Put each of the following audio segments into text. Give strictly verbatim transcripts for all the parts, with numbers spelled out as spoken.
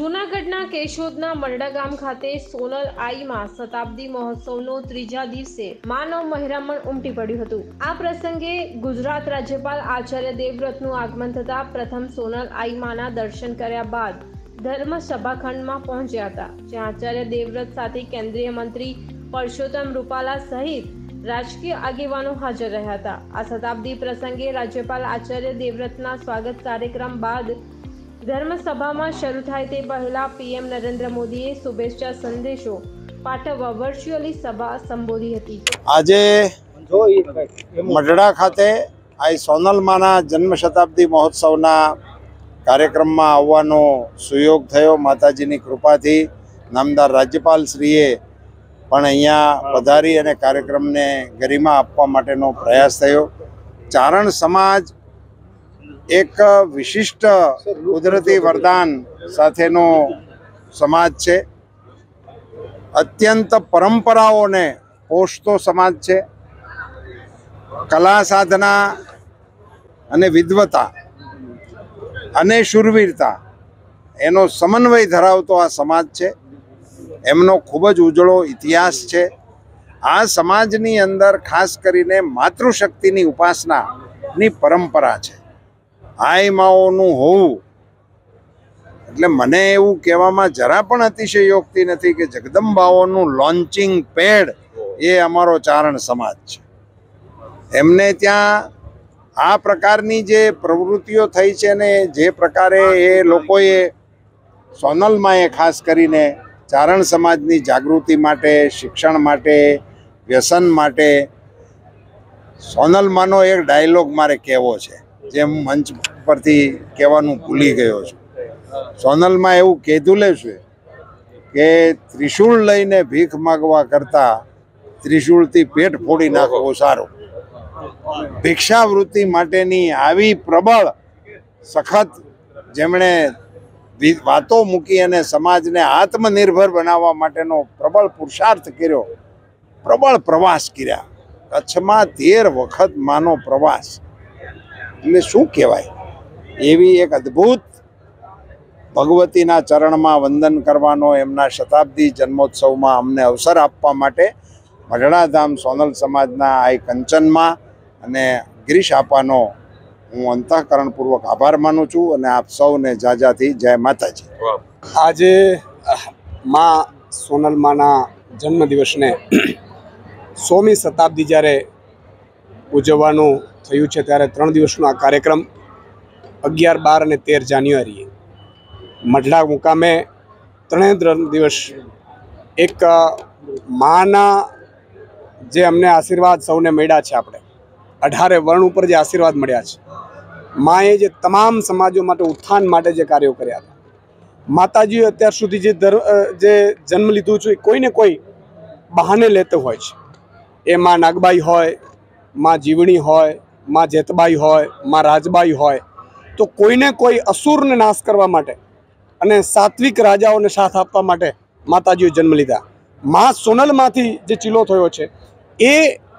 જૂનાગઢના કેશોદના મરડા ગામ ખાતે સોનલ આઈમાં શતાબ્દી મહોત્સવનો ત્રીજા દિવસે માનવ મહેરામણ ઉમટી પડ્યું હતું। આ પ્રસંગે ગુજરાત રાજ્યપાલ આચાર્ય દેવવ્રતનું આગમન થતા પ્રથમ સોનલ આઈમાના દર્શન કર્યા બાદ ધર્મ સભાખંડમાં પહોંચ્યા હતા, જ્યાં આચાર્ય દેવવ્રત સાથે કેન્દ્રીય મંત્રી પરસોત્તમ રૂપાલા સહિત રાજકીય આગેવાનો હાજર રહ્યા હતા। આ શતાબ્દી પ્રસંગે રાજ્યપાલ આચાર્ય દેવવ્રતના સ્વાગત કાર્યક્રમ બાદ ધર્મસભામાં શરૂ થાય તે પહેલા પીએમ નરેન્દ્ર મોદીએ શુભેચ્છા સંદેશો પાઠવવા વર્ચ્યુઅલી સભા સંબોધી હતી। આજે મઢડા ખાતે આ સોનલ માના જન્મ શતાબ્દી મહોત્સવના કાર્યક્રમમાં આવવાનો સુયોગ થયો। માતાજીની કૃપાથી નામદાર રાજ્યપાલ શ્રીએ પણ અહીંયા પધારી અને કાર્યક્રમને ગરિમા આપવા માટેનો પ્રયાસ થયો। ચારણ સમાજ એક વિશિષ્ટ કુદરતી વરદાન સાથેનો સમાજ છે, અત્યંત પરંપરાઓને પોષતો સમાજ છે। કલા સાધના અને વિદ્વતા અને શૂરવીરતા એનો સમન્વય ધરાવતો આ સમાજ છે। એમનો ખૂબ જ ઉજળો ઇતિહાસ છે। આ સમાજની અંદર ખાસ કરીને માતૃશક્તિની ઉપાસનાની પરંપરા છે। આઈ માઓનું હોવું એટલે મને એવું કહેવામાં જરા પણ અતિશયોક્તિ નથી કે જગદંબાઓનું લોન્ચિંગ પેડ એ અમારો ચારણ સમાજ છે। એમને ત્યાં આ પ્રકારની જે પ્રવૃત્તિઓ થઈ છે ને જે પ્રકારે એ લોકોએ સોનલમાં એ ખાસ કરીને ચારણ સમાજની જાગૃતિ માટે, શિક્ષણ માટે, વ્યસન માટે, સોનલમાંનો એક ડાયલોગ મારે કહેવો છે જે હું મંચ પરથી કહેવાનું ભૂલી ગયો છું। સોનલમાં એવું કહેતું લેશે કે ત્રિશૂળ લઈને ભીખ માગવા કરતાં ત્રિશૂળથી પેટ ફોડી નાખવો સારો। ભિક્ષાવૃત્તિ માટેની આવી પ્રબળ સખત જેમણે વાતો મૂકી અને સમાજને આત્મનિર્ભર બનાવવા માટેનો પ્રબળ પુરુષાર્થ કર્યો, પ્રબળ પ્રવાસ કર્યા। કચ્છમાં તેર વખત માનો પ્રવાસ એટલે શું કહેવાય। એવી એક અદ્ભુત ભગવતીના ચરણમાં વંદન કરવાનો એમના શતાબ્દી જન્મોત્સવમાં અમને અવસર આપવા માટે મઢડા ધામ સોનલ સમાજના આ કંચનમાં અને ગિરીશ આપાનો હું અંતઃકરણપૂર્વક આભાર માનું છું અને આપ સૌને જાજાથી જય માતાજી। આજે માં સોનલ માના જન્મદિવસને સોમી શતાબ્દી જ્યારે ઉજવવાનું થયું છે ત્યારે ત્રણ દિવસનો આ કાર્યક્રમ અગિયાર બાર અને તેર જાન્યુઆરીએ મઢડા મુકામે ત્રણે ત્રણ દિવસ એક માના જે અમને આશીર્વાદ સૌને મળ્યા છે, આપણે અઢારે વર્ણ ઉપર જે આશીર્વાદ મળ્યા છે, માએ જે તમામ સમાજો માટે ઉત્થાન માટે જે કાર્યો કર્યા હતા, માતાજીએ અત્યાર સુધી જે જે જન્મ લીધું છે કોઈને કોઈ બહાને લેતો હોય છે। એ માં નાગબાઈ હોય, માં જીવણી હોય, માં જેતબાઈ હોય, માં રાજબાઈ હોય, તો કોઈને કોઈ અસુરને નાશ કરવા માટે અને સાત્વિક રાજાઓને સાથ આપવા માટે માતાજીએ જન્મ લીધા। માં સોનલમાંથી જે ચીલો થયો છે એ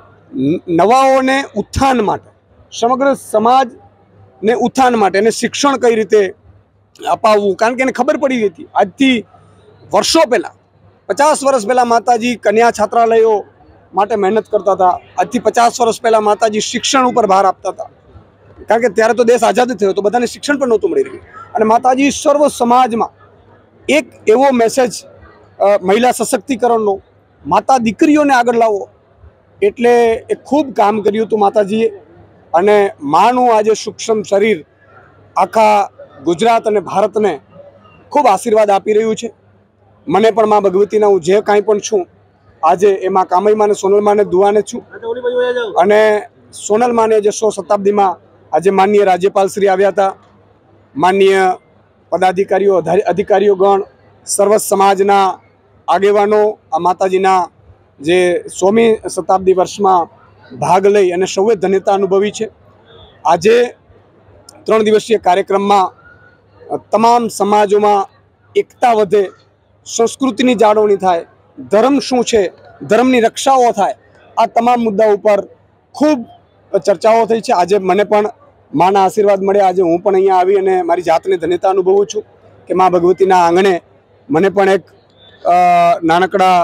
નવાઓને ઉત્થાન માટે, સમગ્ર સમાજને ઉત્થાન માટે એને શિક્ષણ કઈ રીતે અપાવવું, કારણ કે એને ખબર પડી ગઈ હતી આજથી વર્ષો પહેલાં, પચાસ વર્ષ પહેલાં માતાજી કન્યા છાત્રાલયો માટે મહેનત કરતા હતા। આજથી પચાસ વર્ષ પહેલાં માતાજી શિક્ષણ ઉપર ભાર આપતા હતા, કારણ કે ત્યારે તો દેશ આઝાદ થયો તો બધાને શિક્ષણ પણ નહોતું મળી રહ્યું। અને માતાજી સર્વ સમાજમાં એક એવો મેસેજ મહિલા સશક્તિકરણનો, માતા દીકરીઓને આગળ લાવો એટલે એ ખૂબ કામ કર્યું હતું માતાજીએ। અને માનું આજે સૂક્ષ્મ શરીર આખા ગુજરાત અને ભારતને ખૂબ આશીર્વાદ આપી રહ્યું છે। મને પણ મા ભગવતીના હું જે કાંઈ પણ છું આજે એમાં કામયમાં અને સોનલમાને દુઆને છું। અને સોનલમાને જે સો શતાબ્દીમાં આજે માનનીય રાજ્યપાલ શ્રી આવ્યા હતા, માનનીય પદાધિકારીઓ, અધિકારીઓગણ, સર્વ સમાજના આગેવાનો આ માતાજીના જે સોમી શતાબ્દી વર્ષમાં ભાગ લઈ અને સૌએ ધન્યતા અનુભવી છે। આજે ત્રણ દિવસીય કાર્યક્રમમાં તમામ સમાજોમાં એકતા વધે, સંસ્કૃતિની જાળવણી થાય, ધર્મ શું છે, ધર્મની રક્ષાઓ થાય, આ તમામ મુદ્દા ઉપર ખૂબ ચર્ચાઓ થઈ છે। આજે મને પણ માના આશીર્વાદ મળ્યા, આજે હું પણ અહીંયા આવી અને મારી જાતને ધન્યતા અનુભવું છું। કે મા ભગવતીના આંગણે મને પણ એક નાનકડા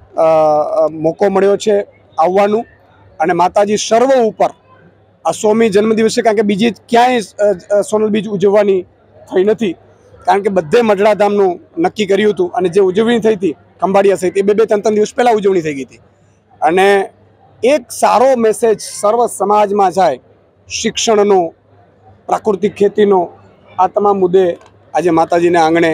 મોકો મળ્યો છે આવવાનું, અને માતાજી સર્વ ઉપર આ સોમી જન્મદિવસે, કારણ કે બીજી ક્યાંય સોનલ બીજ ઉજવવાની થઈ નથી, કારણ કે બધે મઢડાધામનું નક્કી કર્યું હતું, અને જે ઉજવણી થઈ હતી ખંભાળિયા સહિત એ બે બે ત્રણ ત્રણ દિવસ પહેલાં ઉજવણી થઈ ગઈ હતી. અને એક સારો મેસેજ સર્વ સમાજમાં જાય, શિક્ષણનો, પ્રાકૃતિક ખેતીનો, આ તમામ મુદ્દે આજે માતાજીના આંગણે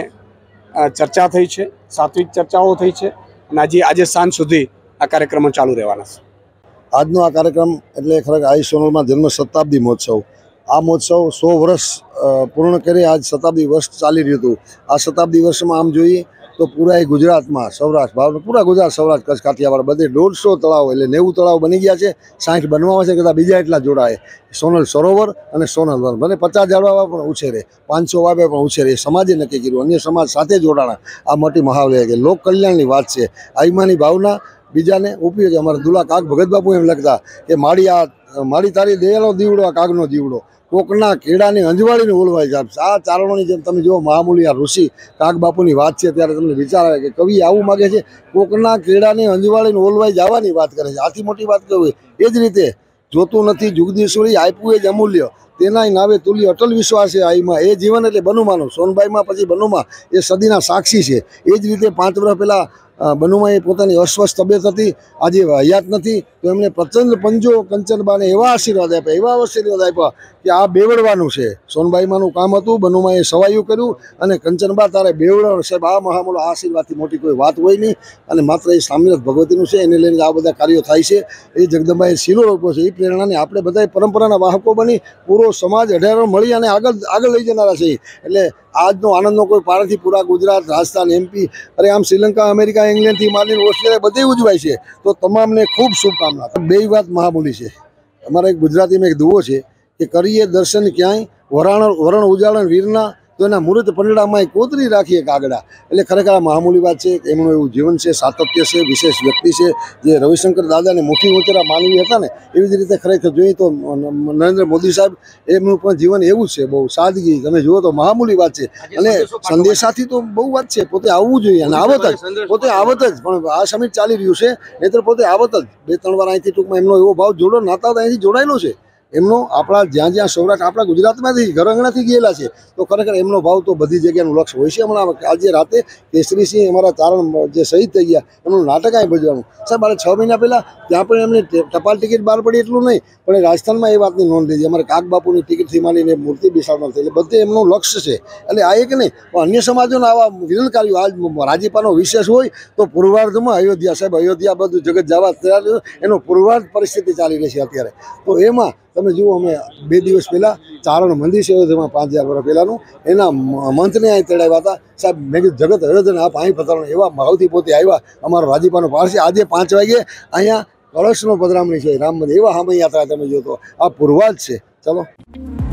ચર્ચા થઈ છે, સાત્વિક ચર્ચાઓ થઈ છે, અને આજે આજે સાંજ સુધી આ કાર્યક્રમો ચાલુ રહેવાના છે. આજનો આ કાર્યક્રમ એટલે ખરેખર આઈ સોનલમાં જન્મ શતાબ્દી મહોત્સવ. આ મહોત્સવ સો વર્ષ પૂર્ણ કરી આજ શતાબ્દી વર્ષ ચાલી રહ્યું હતું. આ શતાબ્દી વર્ષમાં આમ જોઈએ તો પૂરા ગુજરાતમાં, સૌરાષ્ટ્ર, ભાવનગર, પૂરા ગુજરાત, સૌરાષ્ટ્ર, કચ્છ, કાઠિયાવાડ બધે દોઢસો તળાવ એટલે નેવું તળાવ બની ગયા છે. સાઠ બનવામાં છે, કદાચ બીજા એટલા જોડાય. સોનલ સરોવર અને સોનલ વન ભલે પચાસ ઝાડવા પણ ઉછેરે, પાંચસો વાવે પણ ઉછેરે, એ સમાજે નક્કી કર્યું, અન્ય સમાજ સાથે જોડાણા. આ મોટી મહાવલે કે લોક કલ્યાણની વાત છે. આઈમાની ભાવના બીજાને ઉપયોગી. અમારા દુલા કાગ ભગત બાપુ એમ લખતા કે માડી આ માડી તારી દયાનો દીવડો, આ કાગનો દીવડો, કોકના કેળાની અંજવાળીને ઓલવાઈ જાય. આ ચારણોની જેમ તમે જુઓ, મહામૂલી આ ઋષિ કાગ બાપુની વાત છે ત્યારે તમને વિચાર આવે કે કવિ આવું માગે છે, કોકના કેળાની અંજવાળીને ઓલવાઈ જવાની વાત કરે છે. આથી મોટી વાત કહેવી. એ જ રીતે જોતું નથી જુગદીશ્વરી આપ્યું એ જ અમૂલ્ય, તેના નાવે તુલ્ય અટલ વિશ્વાસ છે આઈમાં. એ જીવન એટલે બનુમાનું. સોનબાઈમાં પછી બનુમા એ સદીના સાક્ષી છે. એ જ રીતે પાંચ વર્ષ પહેલાં બનુમાં એ પોતાની અસ્વસ્થ તબિયત હતી, આજે હયાત નથી, તો એમણે પ્રચંડ પંજો કંચનબાને એવા આશીર્વાદ આપ્યા, એવા આશીર્વાદ આપ્યા કે આ બેવડવાનું છે. સોનબાઈમાંનું કામ હતું, બનુમાં એ સવાયું કર્યું, અને કંચનબા તારે બેવડવાનું સાહેબ. આ મહામૂલો આશીર્વાદથી મોટી કોઈ વાત હોય નહીં, અને માત્ર એ સ્વામિનાથ ભગવતીનું છે, એને લઈને આ બધા કાર્યો થાય છે. એ જગદંબાએ શીલો રોપ્યો છે. એ પ્રેરણાને આપણે બધા પરંપરાના વાહકો બની પૂરો સમાજ અઢારો મળી અને આગળ આગળ લઈ જનારા છે. એટલે આજનો આનંદનો કોઈ પાર નથી. પૂરા ગુજરાત, રાજસ્થાન, એમપી, અરે આમ શ્રીલંકા, અમેરિકા, ઇંગ્લેન્ડથી માંડીને ઓસ્ટ્રેલિયા બધે ઉજવાય છે. તો તમામને ખૂબ શુભકામના. બે વાત મહામૂલી છે. અમારા એક ગુજરાતીમાં એક દુઓ છે કે કરીએ દર્શન ક્યાંય વરાણ વરણ ઉજાળણ વીરના, તો એના મૂર્ત પંડળામાં કોતરી રાખીએ કાગડા. એટલે ખરેખર આ મહામૂલી વાત છે. એમનું એવું જીવન છે, સાતત્ય છે, વિશેષ વ્યક્તિ છે. જે રવિશંકર દાદાને મુઠ્ઠી ઊંચેરા માનવી હતા ને, એવી જ રીતે ખરેખર જોઈએ તો નરેન્દ્ર મોદી સાહેબ એમનું પણ જીવન એવું જ છે. બહુ સાદગી, તમે જુઓ તો મહામૂલી વાત છે. અને સંદેશાથી તો બહુ વાત છે. પોતે આવવું જોઈએ, અને આવત જ, પોતે આવત જ. પણ આ સમિટ ચાલી રહ્યું છે, નહીતર પોતે આવત જ. બે ત્રણ વાર અહીંથી ટૂંકમાં એમનો એવો ભાવ જોડો નાતા અહીંથી જોડાયેલો છે. એમનો આપણા જ્યાં જ્યાં સૌરાષ્ટ્ર, આપણા ગુજરાતમાંથી ઘર આંગણાથી ગયેલા છે, તો ખરેખર એમનો ભાવ તો બધી જગ્યાનું લક્ષ્ય હોય છે. હમણાં આજે રાતે કેસરીસિંહ અમારા ચારણ જે શહીદ થઈ ગયા, એમનું નાટક અહીં ભજવાનું સાહેબ. મારે છ મહિના પહેલાં ત્યાં પણ એમને ટપાલ ટિકિટ બહાર પડી એટલું નહીં, પણ રાજસ્થાનમાં એ વાતની નોંધ લીધી. અમારે કાગબાપુની ટિકિટથી માંડીને મૂર્તિ બેસાડવાનું થઈ, એટલે બધે એમનું લક્ષ્ય છે. એટલે આ એક નહીં, પણ અન્ય સમાજોના આવા વિરલ કાર્યો. આજ રાજીપાનો વિશેષ હોય તો પૂર્વાર્ધમાં અયોધ્યા સાહેબ, અયોધ્યા બધું જગત જવા તૈયાર, એનો પૂર્વાર્ધ પરિસ્થિતિ ચાલી રહી છે અત્યારે. તો એમાં તમે જુઓ, અમે બે દિવસ પહેલાં ચારણ મંદિર છે અયોધ્યામાં, પાંચ હજાર વર્ષ પહેલાંનું, એના મંત્રને અહીં તેડાવ્યા હતા સાહેબ. મેં કીધું જગત અયોધ્યાને આપ અહીં પધરાવણ, એવા ભાવથી પોતે આવ્યા. અમારો રાજીપાનો પાર છે. આજે પાંચ વાગે અહીંયા કળશનો પધરામણી છે રામ મંદિર. એવા હામય યાત્રા તમે જો તો આ પૂર્વાજ છે. ચલો.